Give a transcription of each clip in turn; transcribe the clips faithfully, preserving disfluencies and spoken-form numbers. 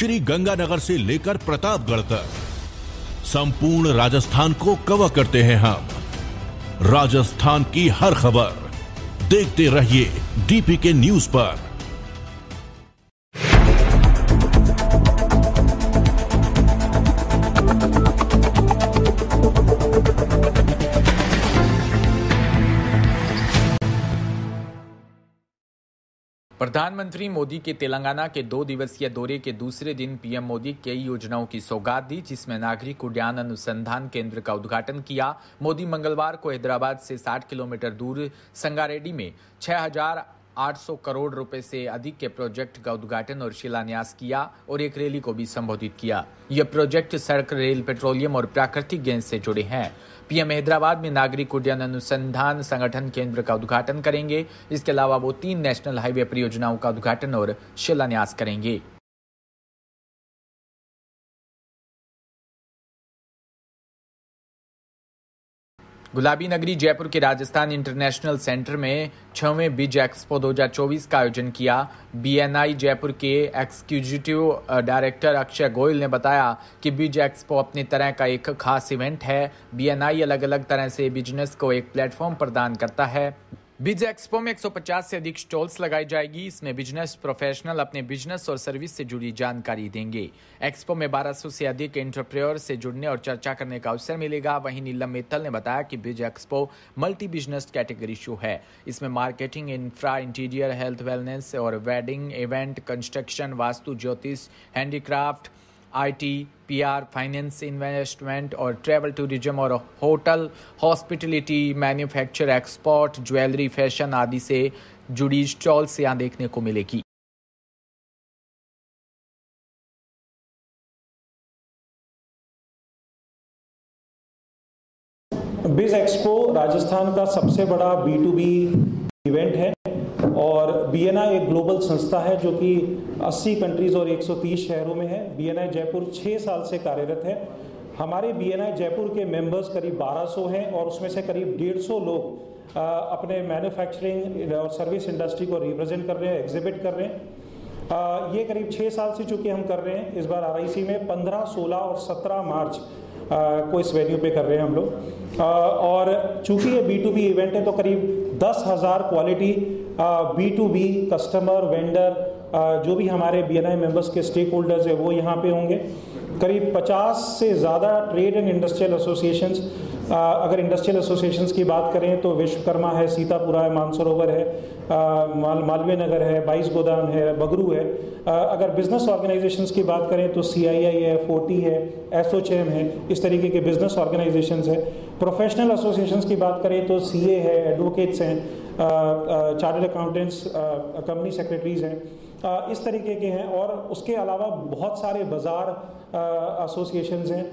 श्री गंगानगर से लेकर प्रतापगढ़ तक संपूर्ण राजस्थान को कवर करते हैं हम। राजस्थान की हर खबर देखते रहिए डीपीके न्यूज पर। प्रधानमंत्री मोदी के तेलंगाना के दो दिवसीय दौरे के दूसरे दिन पीएम मोदी कई योजनाओं की सौगात दी, जिसमें नागरिक उड्डयन अनुसंधान केंद्र का उद्घाटन किया। मोदी मंगलवार को हैदराबाद से साठ किलोमीटर दूर संगारेड्डी में छह हजार आठ सौ करोड़ रुपए से अधिक के प्रोजेक्ट का उद्घाटन और शिलान्यास किया और एक रैली को भी संबोधित किया। यह प्रोजेक्ट सड़क, रेल, पेट्रोलियम और प्राकृतिक गैस से जुड़े हैं। पीएम हैदराबाद में नागरिक उड्डयन अनुसंधान संगठन केंद्र का उद्घाटन करेंगे। इसके अलावा वो तीन नेशनल हाईवे परियोजनाओं का उद्घाटन और शिलान्यास करेंगे। गुलाबी नगरी जयपुर के राजस्थान इंटरनेशनल सेंटर में छठवें बीज एक्सपो दो हज़ार चौबीस का आयोजन किया। बीएनआई जयपुर के एग्जीक्यूटिव डायरेक्टर अक्षय गोयल ने बताया कि बीज एक्सपो अपनी तरह का एक खास इवेंट है। बीएनआई अलग अलग तरह से बिजनेस को एक प्लेटफॉर्म प्रदान करता है। बीज एक्सपो में एक सौ पचास से अधिक स्टॉल्स लगाई जाएगी। इसमें बिजनेस प्रोफेशनल अपने बिजनेस और सर्विस से जुड़ी जानकारी देंगे। एक्सपो में बारह सौ से अधिक एंटरप्रेन्योर से जुड़ने और चर्चा करने का अवसर मिलेगा। वहीं नीलम मित्तल ने बताया कि biz expo multi business category show है। इसमें marketing, infra, interior, health, wellness और वेडिंग, इवेंट, कंस्ट्रक्शन, वास्तु, ज्योतिष, handicraft, IT, PR, finance, investment और ट्रैवल, टूरिज्म और hotel, hospitality, manufacture, export, jewellery, fashion आदि से जुड़ी स्टॉल्स यहां देखने को मिलेगी। बीज एक्सपो राजस्थान का सबसे बड़ा बी टू बी इवेंट है और बीएनआई एक ग्लोबल संस्था है जो कि अस्सी कंट्रीज और एक सौ तीस शहरों में है। बीएनआई जयपुर छः साल से कार्यरत है। हमारे बीएनआई जयपुर के मेंबर्स करीब बारह सौ हैं और उसमें से करीब डेढ़ सौ लोग आ, अपने मैन्युफैक्चरिंग और सर्विस इंडस्ट्री को रिप्रेजेंट कर रहे हैं, एग्जिबिट कर रहे हैं। आ, ये करीब छः साल से चूँकि हम कर रहे हैं। इस बार आरआईसी में पंद्रह, सोलह और सत्रह मार्च आ, को इस वेन्यू पे कर रहे हैं हम लोग। और चूँकि ये बी टू बी इवेंट है तो करीब दस हज़ार quality B to B customer, vendor, जो भी हमारे बीएनआई मेंबर्स के स्टेक होल्डर्स है वो यहाँ पे होंगे। करीब पचास से ज़्यादा ट्रेड एंड इंडस्ट्रियल एसोसिएशंस, अगर इंडस्ट्रियल एसोसिएशंस की बात करें तो विश्वकर्मा है, सीतापुरा है, मानसरोवर है, माल मालवीय नगर है, बाईस गोदाम है, बगरू है। अगर बिजनेस ऑर्गेनाइजेशंस की बात करें तो सीआईआई है, फोर्टी है, एसोचेम है, इस तरीके के बिजनेस ऑर्गेनाइजेशंस है। प्रोफेशनल एसोसिएशंस की बात करें तो सीए है, एडवोकेट्स हैं, चार्टर्ड अकाउंटेंट्स, कंपनी सेक्रेटरीज हैं, इस तरीके के हैं। और उसके अलावा बहुत सारे बाज़ार एसोसिएशंस हैं।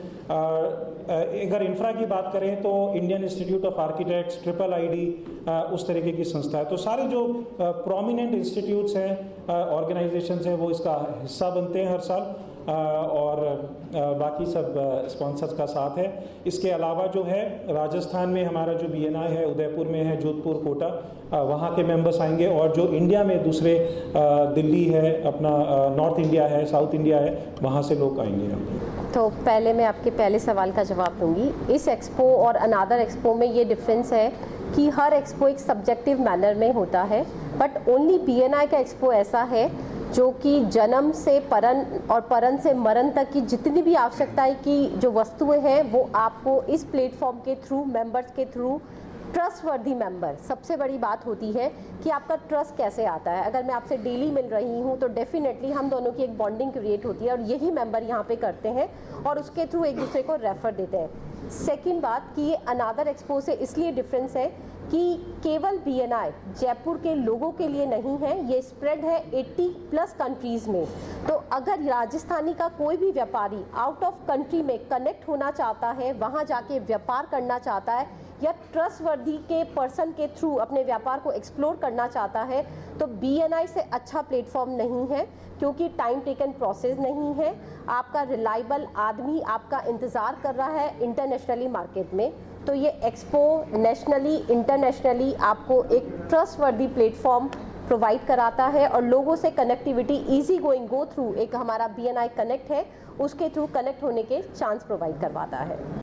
अगर इंफ्रा की बात करें तो Indian Institute of Architects, triple ID, उस तरीके की संस्था है। तो सारे जो प्रोमिनेंट इंस्टीट्यूट्स हैं, ऑर्गेनाइजेशंस हैं, वो इसका हिस्सा बनते हैं हर साल। और बाकी सब स्पॉन्सर्स का साथ है। इसके अलावा जो है राजस्थान में हमारा जो बीएनआई है, उदयपुर में है, जोधपुर, कोटा, वहाँ के मेंबर्स आएंगे। और जो इंडिया में दूसरे दिल्ली है, अपना नॉर्थ इंडिया है, साउथ इंडिया है, वहाँ से लोग आएंगे। तो पहले मैं आपके पहले सवाल का जवाब दूंगी। इस एक्सपो और अनादर एक्सपो में ये डिफरेंस है कि हर एक्सपो एक सब्जेक्टिव मैनर में होता है, बट ओनली बीएनआई का एक्सपो ऐसा है जो कि जन्म से परन और परन से मरण तक की जितनी भी आवश्यकताएं की जो वस्तुएं हैं वो आपको इस प्लेटफॉर्म के थ्रू, मेंबर्स के थ्रू, ट्रस्टवर्दी मेंबर, सबसे बड़ी बात होती है कि आपका ट्रस्ट कैसे आता है। अगर मैं आपसे डेली मिल रही हूँ तो डेफिनेटली हम दोनों की एक बॉन्डिंग क्रिएट होती है और यही मेंबर यहाँ पे करते हैं और उसके थ्रू एक दूसरे को रेफर देते हैं। सेकंड बात कि ये अनादर एक्सपो से इसलिए डिफरेंस है कि केवल बीएनआई जयपुर के लोगों के लिए नहीं है, ये स्प्रेड है अस्सी प्लस कंट्रीज में। तो अगर राजस्थानी का कोई भी व्यापारी आउट ऑफ कंट्री में कनेक्ट होना चाहता है, वहाँ जाके व्यापार करना चाहता है या ट्रस्टवर्दी के पर्सन के थ्रू अपने व्यापार को एक्सप्लोर करना चाहता है, तो बीएनआई से अच्छा प्लेटफॉर्म नहीं है, क्योंकि टाइम टेकन प्रोसेस नहीं है। आपका रिलायबल आदमी आपका इंतज़ार कर रहा है इंटरनेशनली मार्केट में। तो ये एक्सपो नेशनली, इंटरनेशनली आपको एक ट्रस्टवर्दी प्लेटफॉर्म प्रोवाइड कराता है और लोगों से connectivity easy going go through एक हमारा बी एन आई कनेक्ट है, उसके थ्रू कनेक्ट होने के चांस प्रोवाइड करवाता है।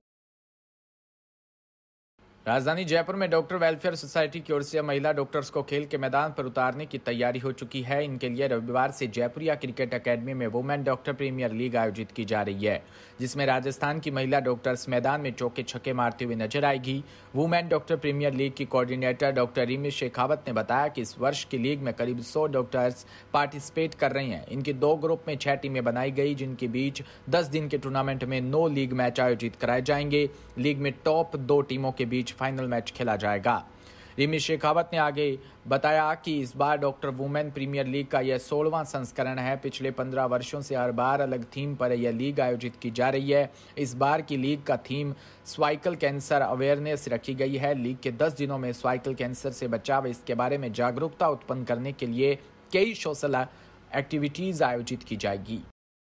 राजधानी जयपुर में डॉक्टर वेलफेयर सोसाइटी की ओर से महिला डॉक्टर्स को खेल के मैदान पर उतारने की तैयारी हो चुकी है। इनके लिए रविवार से जयपुरिया क्रिकेट एकेडमी में वुमेन डॉक्टर प्रीमियर लीग आयोजित की जा रही है, जिसमें राजस्थान की महिला डॉक्टर्स मैदान में चौके छक्के मारते हुए नजर आएगी। वुमेन डॉक्टर प्रीमियर लीग की कोऑर्डिनेटर डॉक्टर रिमी शेखावत ने बताया कि इस वर्ष की लीग में करीब सौ डॉक्टर्स पार्टिसिपेट कर रही हैं। इनकी दो ग्रुप में छह टीमें बनाई गई, जिनके बीच दस दिन के टूर्नामेंट में नौ लीग मैच आयोजित कराए जाएंगे। लीग में टॉप दो टीमों के बीच फाइनल मैच खेला जाएगा। रिमी शेखावत ने आगे बताया कि इस बार डॉक्टर वुमेन प्रीमियर लीग का यह सोलहवां संस्करण है। पिछले पंद्रह वर्षों से हर बार अलग थीम पर यह लीग आयोजित की जा रही है। इस बार की लीग का थीम सर्वाइकल कैंसर अवेयरनेस रखी गई है। लीग के दस दिनों में सर्वाइकल कैंसर से बचाव इसके बारे में जागरूकता उत्पन्न करने के लिए कई सोशल एक्टिविटीज आयोजित की जाएगी।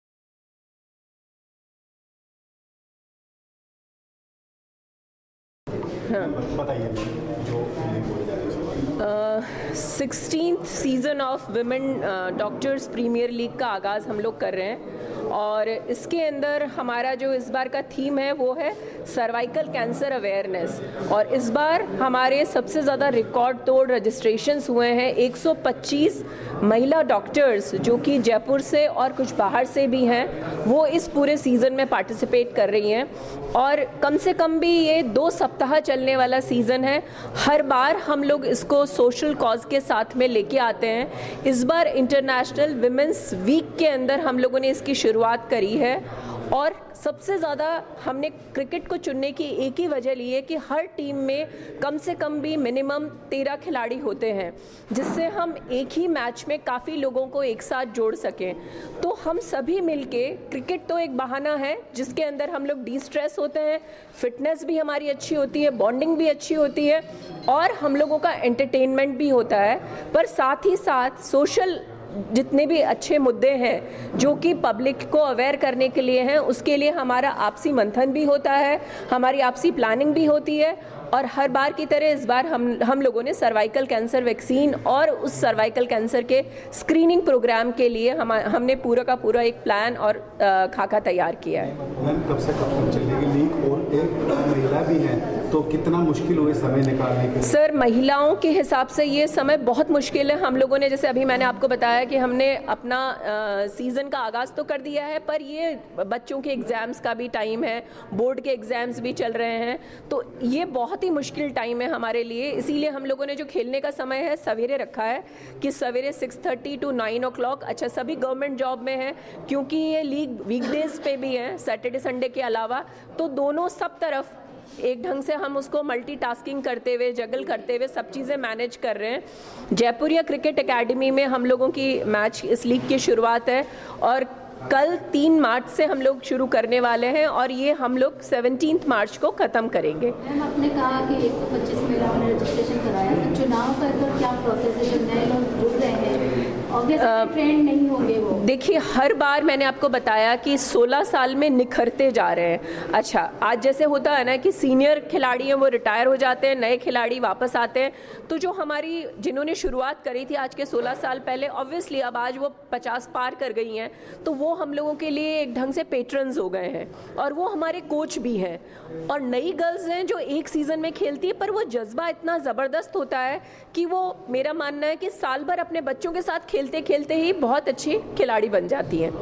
Sixteenth season of women doctors premier league का आगाज़ हम लोग कर रहे हैं और इसके अंदर हमारा जो इस बार का थीम है वो है सर्वाइकल कैंसर अवेयरनेस। और इस बार हमारे सबसे ज़्यादा रिकॉर्ड तोड़ रजिस्ट्रेशंस हुए हैं। एक सौ पच्चीस महिला डॉक्टर्स जो कि जयपुर से और कुछ बाहर से भी हैं, वो इस पूरे सीज़न में पार्टिसिपेट कर रही हैं। और कम से कम भी ये दो सप्ताह चलने वाला सीज़न है। हर बार हम लोग इसको सोशल कॉज के साथ में लेके आते हैं। इस बार इंटरनेशनल विमेंस वीक के अंदर हम लोगों ने इसकी शुरुआत करी है और सबसे ज़्यादा हमने क्रिकेट को चुनने की एक ही वजह ली है कि हर टीम में कम से कम भी मिनिमम तेरह खिलाड़ी होते हैं, जिससे हम एक ही मैच में काफ़ी लोगों को एक साथ जोड़ सकें। तो हम सभी मिलके, क्रिकेट तो एक बहाना है जिसके अंदर हम लोग डी स्ट्रेस होते हैं, फिटनेस भी हमारी अच्छी होती है, बॉन्डिंग भी अच्छी होती है और हम लोगों का एंटरटेनमेंट भी होता है। पर साथ ही साथ सोशल जितने भी अच्छे मुद्दे हैं जो कि पब्लिक को अवेयर करने के लिए हैं, उसके लिए हमारा आपसी मंथन भी होता है, हमारी आपसी प्लानिंग भी होती है। और हर बार की तरह इस बार हम हम लोगों ने सर्वाइकल कैंसर वैक्सीन और उस सर्वाइकल कैंसर के स्क्रीनिंग प्रोग्राम के लिए हम हमने पूरा का पूरा एक प्लान और खाका तैयार किया है। कब से कब तक चलेगी लीग और एक महिला भी है तो कितना मुश्किल हुए समय निकालने के लिए? सर, महिलाओं के हिसाब से ये समय बहुत मुश्किल है। हम लोगों ने, जैसे अभी मैंने आपको बताया कि हमने अपना सीज़न का आगाज़ तो कर दिया है, पर ये बच्चों के एग्ज़ाम्स का भी टाइम है, बोर्ड के एग्ज़ाम्स भी चल रहे हैं, तो ये बहुत ही मुश्किल टाइम है हमारे लिए। इसीलिए हम लोगों ने जो खेलने का समय है सवेरे रखा है कि सवेरे six thirty to nine o'clock. अच्छा, सभी गवर्नमेंट जॉब में है क्योंकि ये लीग वीकडेज पे भी है, सैटरडे संडे के अलावा, तो दोनों सब तरफ एक ढंग से हम उसको मल्टीटास्किंग करते हुए, जगल करते हुए सब चीज़ें मैनेज कर रहे हैं। जयपुरिया क्रिकेट एकेडमी में हम लोगों की मैच इस लीग की शुरुआत है और कल तीन मार्च से हम लोग शुरू करने वाले हैं और ये हम लोग सेवनटीन्थ मार्च को ख़त्म करेंगे। मैम, आपने कहा कि एक सौ पच्चीस महिलाओं ने रजिस्ट्रेशन कराया, तो चुनाव का तो क्या प्रोसेस है? जो नए लोग जुड़ रहे हैं, ऑब्वियसली ट्रेंड नहीं होंगे वो। देखिए, हर बार मैंने आपको बताया कि सोलह साल में निखरते जा रहे हैं। अच्छा, आज जैसे होता है ना कि सीनियर खिलाड़ी हैं वो रिटायर हो जाते हैं, नए खिलाड़ी वापस आते हैं, तो जो हमारी जिन्होंने शुरुआत करी थी आज के सोलह साल पहले, ऑब्वियसली अब आज वो पचास पार कर गई हैं, तो वो हम लोगों के लिए एक ढंग से पेट्रन्स हो गए हैं और वो हमारे कोच भी हैं। और नई गर्ल्स हैं जो एक सीज़न में खेलती है, पर वो जज्बा इतना ज़बरदस्त होता है कि वो, मेरा मानना है कि साल भर अपने बच्चों के साथ खेलते खेलते ही बहुत अच्छी खिलाड़ी बन जाती हैं।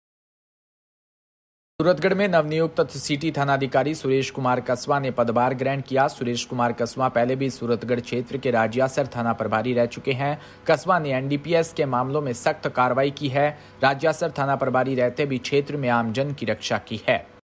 सूरतगढ़ में नवनियुक्त सिटी थानाधिकारी सुरेश कुमार कसवा ने पदभार ग्रहण किया। सुरेश कुमार कसवा पहले भी सूरतगढ़ क्षेत्र के राजियासर थाना प्रभारी रह चुके हैं। कसवा ने एन डी पी एस के मामलों में सख्त कार्रवाई की है। राजियासर थाना प्रभारी रहते भी क्षेत्र में आमजन की रक्षा की है।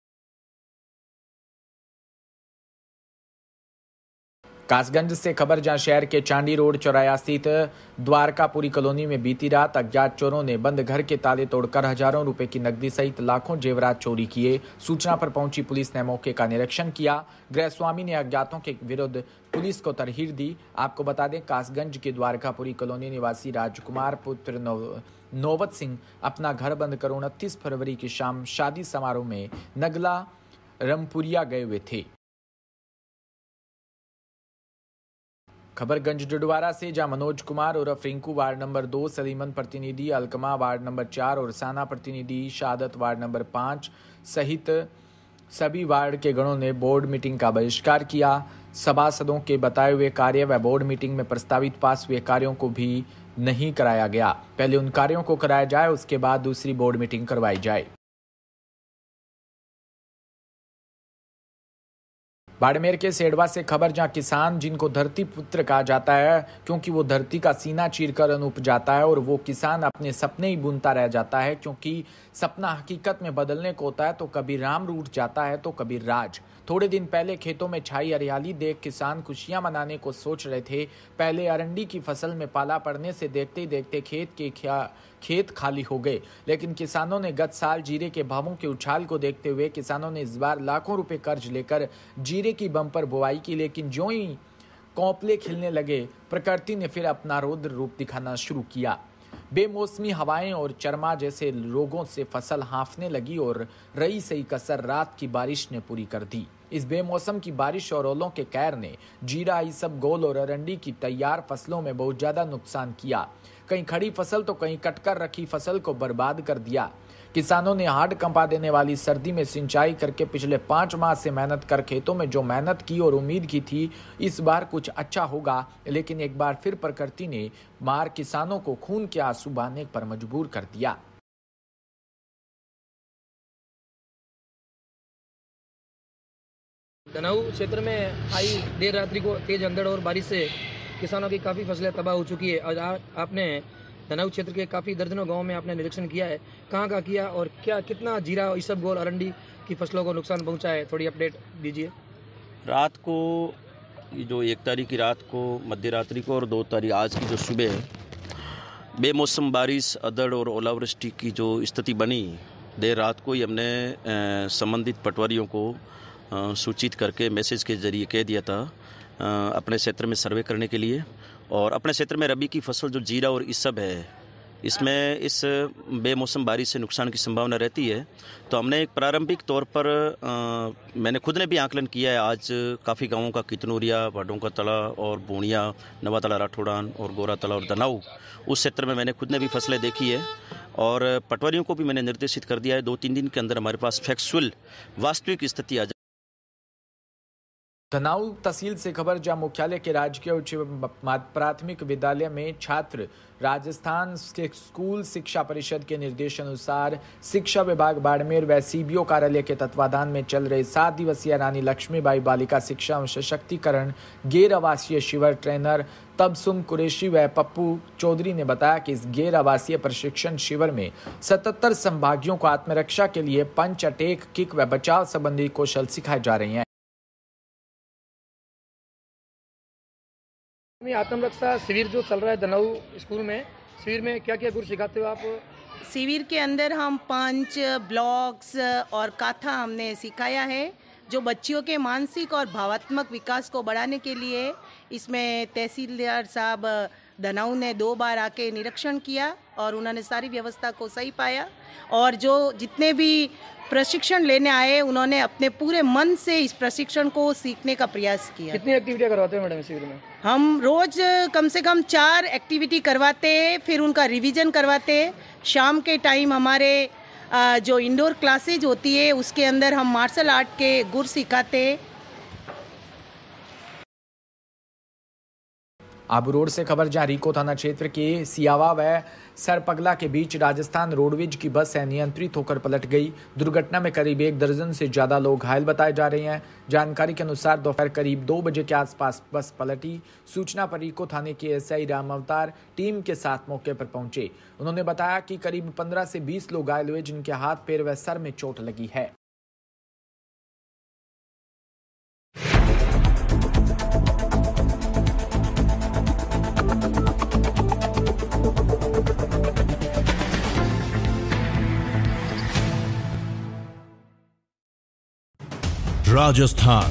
कासगंज से खबर, जहां शहर के चांडी रोड चौराया स्थित द्वारकापुरी कॉलोनी में बीती रात अज्ञात चोरों ने बंद घर के ताले तोड़कर हजारों रुपए की नकदी सहित लाखों जेवरात चोरी किए। सूचना पर पहुंची पुलिस ने मौके का निरीक्षण किया। गृह स्वामी ने अज्ञातों के विरुद्ध पुलिस को तरहीर दी। आपको बता दें, कासगंज के द्वारकापुरी कॉलोनी निवासी राजकुमार पुत्र नव नौवत सिंह अपना घर बंद कर उनतीस फरवरी की शाम शादी समारोह में नगला रमपुरिया गए हुए थे। खबरगंज डुडवारा से जहां मनोज कुमार और रिंकू वार्ड नंबर दो, सलीमन प्रतिनिधि अलकमा वार्ड नंबर चार और साना प्रतिनिधि शहादत वार्ड नंबर पाँच सहित सभी वार्ड के गणों ने बोर्ड मीटिंग का बहिष्कार किया। सभासदों के बताए हुए कार्य व बोर्ड मीटिंग में प्रस्तावित पास हुए कार्यों को भी नहीं कराया गया। पहले उन कार्यों को कराया जाए, उसके बाद दूसरी बोर्ड मीटिंग करवाई जाए। बाड़मेर के सेडवा से खबर, जहां किसान जिनको धरती पुत्र कहा जाता है क्योंकि वो धरती का सीना चीरकर अन्न उपजाता है और वो किसान अपने सपने ही बुनता रह जाता है, क्योंकि सपना हकीकत में बदलने को होता है तो कभी राम रूठ जाता है तो कभी राज। थोड़े दिन पहले खेतों में छाई हरियाली देख किसान खुशियां मनाने को सोच रहे थे। पहले अरंडी की फसल में पाला पड़ने से देखते ही देखते खेत के खेत खाली हो गए, लेकिन किसानों ने गत साल जीरे के भावों के उछाल को देखते हुए किसानों ने इस बार लाखों रुपए कर्ज लेकर जीरे की बम्पर बुआई की। लेकिन जो ही कौपले खिलने लगे, प्रकृति ने फिर अपना रौद्र रूप दिखाना शुरू किया। बेमौसमी हवाएं और चरमा जैसे रोगों से फसल हांफने लगी और रई सही कसर रात की बारिश ने पूरी कर दी। इस बेमौसम की बारिश और ओलों के कहर ने जीरा, ईसबगोल और अरंडी की तैयार फसलों में बहुत ज्यादा नुकसान किया। कहीं खड़ी फसल तो कहीं कटकर रखी फसल को बर्बाद कर दिया। किसानों ने हाड़ कंपा देने वाली सर्दी में सिंचाई करके पिछले पांच माह से मेहनत कर खेतों में जो मेहनत की और उम्मीद की थी इस बार कुछ अच्छा होगा, लेकिन एक बार फिर प्रकृति ने मार किसानों को खून के आंसू बहाने पर मजबूर कर दिया। धनाऊ क्षेत्र में आई देर रात्रि को तेज अंधड़ और बारिश से किसानों की काफ़ी फसलें तबाह हो चुकी है। और आ, आपने धनाऊ क्षेत्र के काफ़ी दर्जनों गांव में आपने निरीक्षण किया है, कहाँ कहाँ किया और क्या कितना जीरा, ईसबगोल, अरंडी की फसलों को नुकसान पहुंचा है, थोड़ी अपडेट दीजिए। रात को जो एक तारीख की रात को, मध्य रात्रि को और दो तारीख आज की जो सुबह है, बेमौसम बारिश, अदड़ और ओलावृष्टि की जो स्थिति बनी, देर रात को ही हमने संबंधित पटवारियों को सूचित करके मैसेज के जरिए कह दिया था अपने क्षेत्र में सर्वे करने के लिए। और अपने क्षेत्र में रबी की फसल जो जीरा और ईसब है, इसमें इस बेमौसम बारिश से नुकसान की संभावना रहती है। तो हमने एक प्रारंभिक तौर पर आ, मैंने खुद ने भी आकलन किया है। आज काफ़ी गांवों का कितनूरिया, वाडों का तला और बूणिया, नवातला, राठौड़ान और गोरा तला और दनाऊ, उस क्षेत्र में मैंने खुद ने भी फसलें देखी है और पटवारियों को भी मैंने निर्देशित कर दिया है दो तीन दिन के अंदर हमारे पास फैक्चुअल वास्तविक स्थिति आ जाए। धनाऊ तहसील से खबर, जहां मुख्यालय के राजकीय उच्च प्राथमिक विद्यालय में छात्र राजस्थान स्कूल शिक्षा परिषद के निर्देशानुसार शिक्षा विभाग बाड़मेर व सीबीओ कार्यालय के तत्वाधान में चल रहे सात दिवसीय रानी लक्ष्मीबाई बालिका शिक्षा एवं सशक्तिकरण गैर आवासीय शिविर ट्रेनर तबसुम कुरैशी व पप्पू चौधरी ने बताया कि इस गैर आवासीय प्रशिक्षण शिविर में सतहत्तर संभागियों को आत्मरक्षा के लिए पंच, अटैक, किक व बचाव संबंधी कौशल सिखाए जा रहे हैं। आत्मरक्षा शिविर जो चल रहा है धनाऊ स्कूल में, शिविर में क्या क्या गुर सिखाते हो आप? शिविर के अंदर हम पंच, ब्लॉक्स और काथा हमने सिखाया है, जो बच्चियों के मानसिक और भावात्मक विकास को बढ़ाने के लिए। इसमें तहसीलदार साहब धनाऊ ने दो बार आके निरीक्षण किया और उन्होंने सारी व्यवस्था को सही पाया और जो जितने भी प्रशिक्षण लेने आए उन्होंने अपने पूरे मन से इस प्रशिक्षण को सीखने का प्रयास किया। कितनी एक्टिविटियां करवाते हैं मैडम शिविर में? हम रोज कम से कम चार एक्टिविटी करवाते हैं, फिर उनका रिवीजन करवाते हैं। शाम के टाइम हमारे जो इंडोर क्लासेज होती है उसके अंदर हम मार्शल आर्ट के गुर सिखाते हैं। आबू रोड से खबर, जहां रीको थाना क्षेत्र के सियावा व सरपगला के बीच राजस्थान रोडवेज की बस अनियंत्रित होकर पलट गई। दुर्घटना में करीब एक दर्जन से ज्यादा लोग घायल बताए जा रहे हैं। जानकारी के अनुसार दोपहर करीब दो बजे के आसपास बस पलटी। सूचना पर रीको थाने के एसआई राम अवतार टीम के साथ मौके पर पहुंचे। उन्होंने बताया कि करीब पंद्रह से बीस लोग घायल हुए, जिनके हाथ, पैर व सर में चोट लगी है। राजस्थान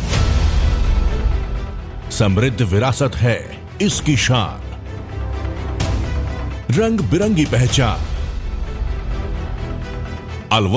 समृद्ध विरासत है इसकी शान, रंग बिरंगी पहचान। अलवर